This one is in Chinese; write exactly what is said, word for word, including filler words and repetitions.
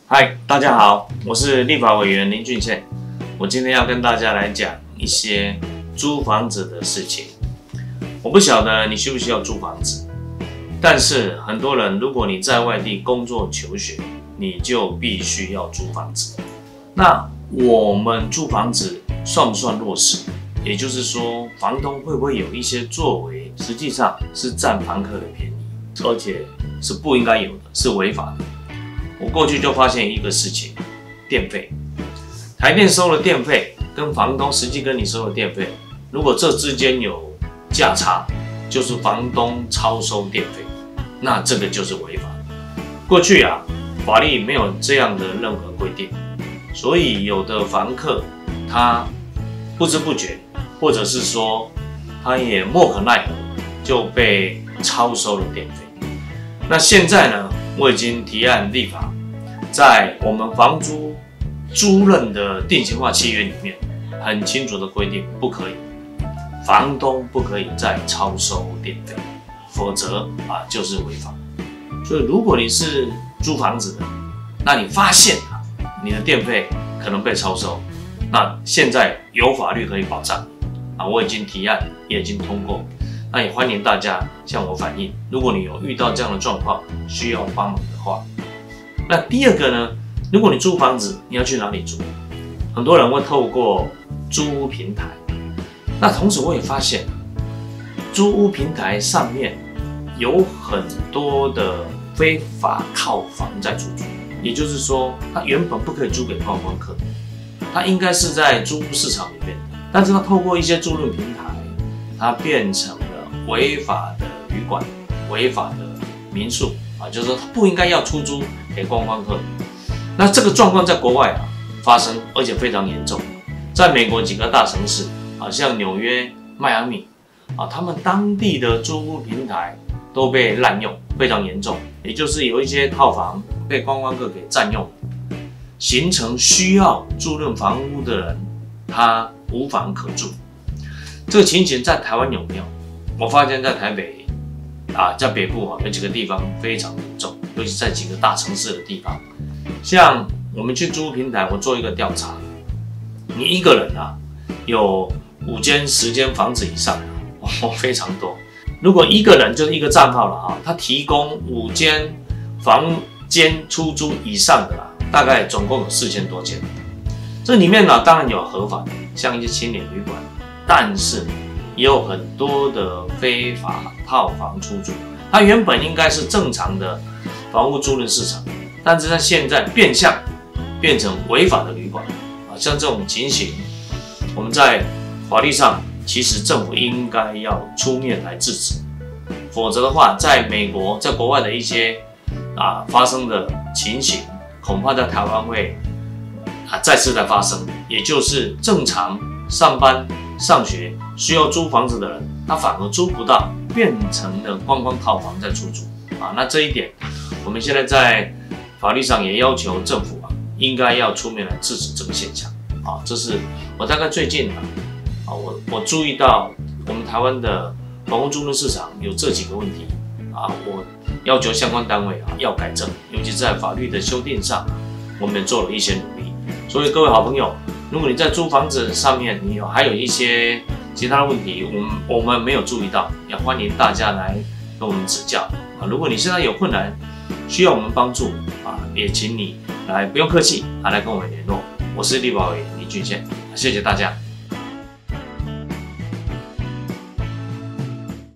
嗨，大家好，我是立法委员林俊宪。我今天要跟大家来讲一些租房子的事情。我不晓得你需不需要租房子，但是很多人，如果你在外地工作求学，你就必须要租房子。那我们租房子算不算弱势？也就是说，房东会不会有一些作为，实际上是占房客的便宜，而且是不应该有的，是违法的。我过去就发现一个事情，电费，台电收的电费跟房东实际跟你收的电费，如果这之间有价差，就是房东超收电费，那这个就是违法的。过去啊，法律没有这样的任何规定，所以有的房客他不知不觉，或者是说他也莫可奈何，就被超收了电费。那现在呢，我已经提案立法，在我们房租租赁的定型化契约里面，很清楚的规定，不可以，房东不可以再超收电费，否则啊就是违法。所以如果你是租房子的，那你发现啊你的电费可能被超收，那现在有法律可以保障啊，我已经提案，也已经通过。那也欢迎大家向我反映，如果你有遇到这样的状况，需要帮忙的话。那第二个呢，如果你租房子，你要去哪里租？很多人会透过租屋平台。那同时我也发现，租屋平台上面有很多的非法套房在出租，也就是说，它原本不可以租给观光客，它应该是在租屋市场里面的，但是它透过一些租赁平台，它变成了违法的旅馆、违法的民宿啊，就是说它不应该要出租给观光客。那这个状况在国外啊发生，而且非常严重。在美国几个大城市啊，像纽约、迈阿密啊，他们当地的租屋平台都被滥用，非常严重。也就是有一些套房被观光客给占用，形成需要租赁房屋的人他无房可住。这个情形在台湾有没有？我发现在台北啊，在北部啊，有几个地方非常严重，尤其在几个大城市的地方。像我们去租屋平台，我做一个调查，你一个人啊，有五间、十间房子以上的，哦，非常多。如果一个人就是一个账号了啊，他提供五间房间出租以上的啊，大概总共有四千多间。这里面呢，当然有合法的，像一些青年旅馆，但是也有很多的非法套房出租。它原本应该是正常的房屋租赁市场，但是它现在变相变成违法的旅馆啊。像这种情形，我们在法律上其实政府应该要出面来制止，否则的话，在美国、在国外的一些啊发生的情形，恐怕在台湾会啊再次的发生，也就是正常上班、上学需要租房子的人，他反而租不到，变成了观光套房在出租啊。那这一点，我们现在在法律上也要求政府啊，应该要出面来制止这个现象啊。这是我大概最近啊，啊我我注意到我们台湾的房屋租赁市场有这几个问题啊，我要求相关单位啊要改正，尤其在法律的修订上，我们做了一些努力。所以各位好朋友，如果你在租房子上面你有还有一些其他的问题，我们我们没有注意到，也欢迎大家来跟我们指教啊。如果你现在有困难，需要我们帮助啊，也请你来不用客气啊，来跟我们联络。我是立法委员林俊宪，谢谢大家。